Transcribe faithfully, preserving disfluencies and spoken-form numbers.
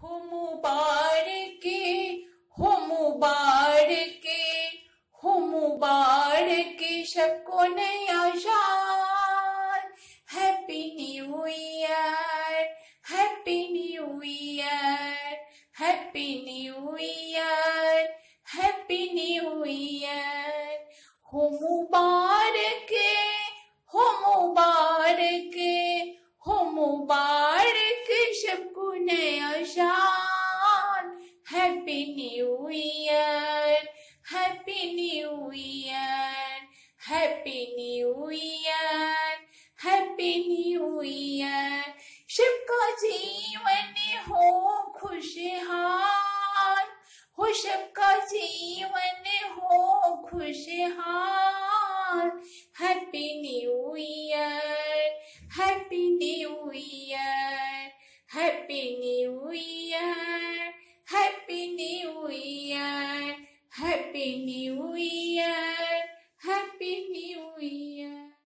हो मुबारक हो मुबारक हो मुबारक सबको नया साल। Happy new year, happy new year, happy new year, happy new year. हो मुबारक हो मुबारक हो मुबारक सबको नया साल। Happy new year, happy new year, happy new year, happy new year. सबका जीवन हो खुशहाल, हो सबका जीवन हो खुशहाल। Happy new year, happy new year, happy new year, happy new year, happy new year.